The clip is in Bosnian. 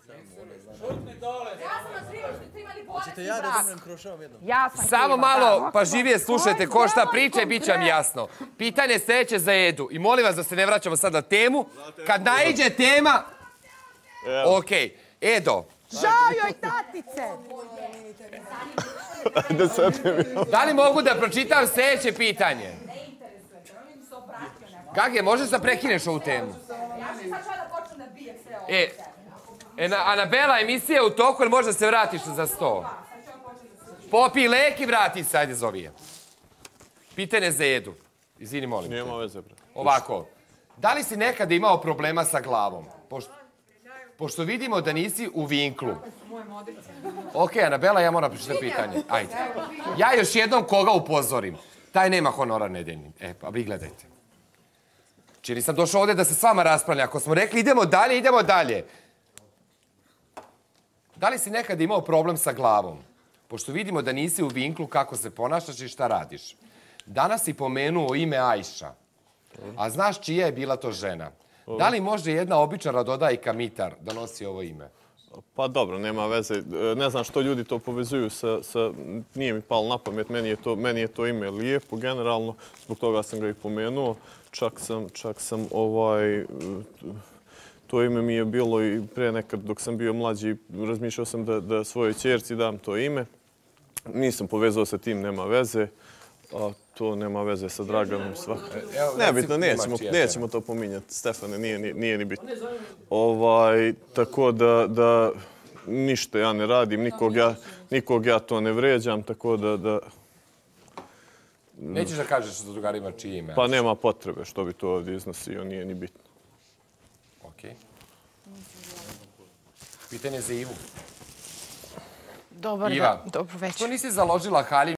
Hoćete ja da umrem krošavom jednom? Samo malo pažljivije slušajte ko šta priča i bit će vam jasno. Pitanje sljedeće za Edu. I molim vas da se ne vraćamo sad na temu. Kad naiđe tema... Okej. Edo. Žao joj tatice! Da li mogu da pročitam sljedeće pitanje? Gage, možeš da prekineš ovu temu? Anabela, emisija je u toku, ili možda se vratiš za sto? Popij lek i vrati se, ajde zovi je. Pitanje za Edu. Izvini, molim te. Nema veze, bre. Ovako. Da li si nekada imao problema sa glavom? Pošto vidimo da nisi u vinklu. Ok, Anabela, ja moram pričati pitanje. Ajde. Ja još jednom koga upozorim. Taj nema honorar nedeljni. Pa vi gledajte. Čili sam došao ovdje da se s vama raspravlja. Ako smo rekli idemo dalje, idemo dalje. Da li si nekada imao problem sa glavom? Pošto vidimo da nisi u vinklu, kako se ponašaš i šta radiš. Danas si pomenuo ime Ajša. A znaš čija je bila to žena? Da li može jedna obična Radodajka Mitar da nosi ovo ime? Pa dobro, nema veze. Ne znam što ljudi to povezuju sa... Nije mi palo na pamet, meni je to ime lijepo generalno. Zbog toga sam ga i pomenuo. Čak sam to ime mi je bilo i pre nekad dok sam bio mlađi. Razmišljao sam da svojoj ćerci dam to ime. Nisam povezao sa tim, nema veze. A to nema veze sa Draganom svakako. Nebitno, nećemo to pominjati. Stefane, nije ni bitno. Tako da ništa ja ne radim, nikog ja to ne vređam, tako da... Nećeš da kažeš sa drugarima čije ime? Pa nema potrebe što bi to ovdje iznosio, nije ni bitno. Okej. Pitanje za Ivu. Dobro Iva, večer. što nisi založila haljinu?